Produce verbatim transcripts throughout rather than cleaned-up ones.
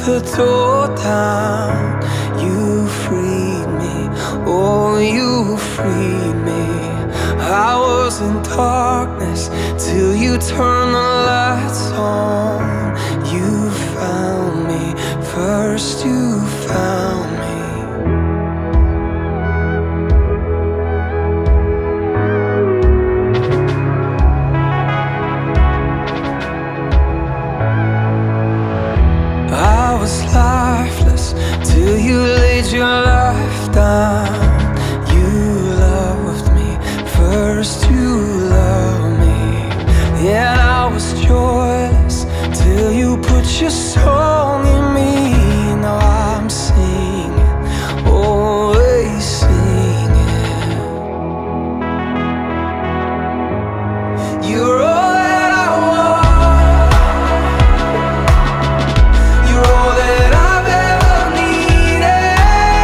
the door down, you freed me, oh, you freed me. I was in darkness till you turned the lights on. You found me, first you found me. I was lifeless till you laid your life down. You loved me, first you loved me. And I was joyless till you put your song in me. Now I'm singing, always singing. You're all that I want, you're all that I've ever needed.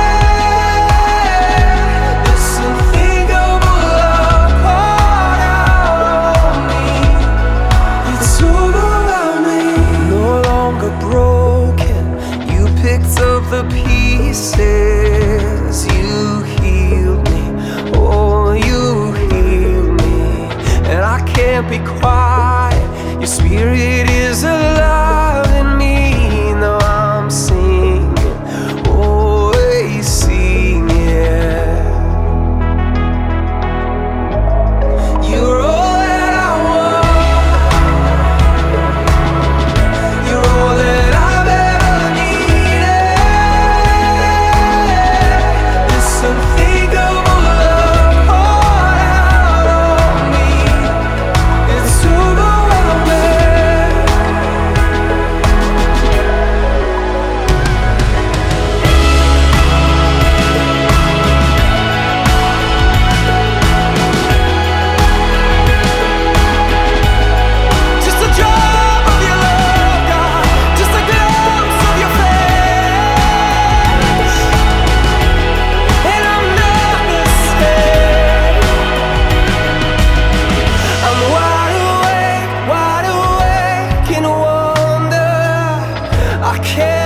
This unthinkable love poured out on me. It's overwhelming. No longer broken, you picked up the pieces. You healed me, oh, you healed me. And I can't be quiet, your spirit is alive in me. Now I'm singing, always singing. You're all that I want, you're all that I've ever needed. This unthinkable love poured out on me. It's overwhelming. Just a drop of your love, God, just a glimpse of your face, and I'm not the same. I'm wide awake, wide awake in wonder. I can't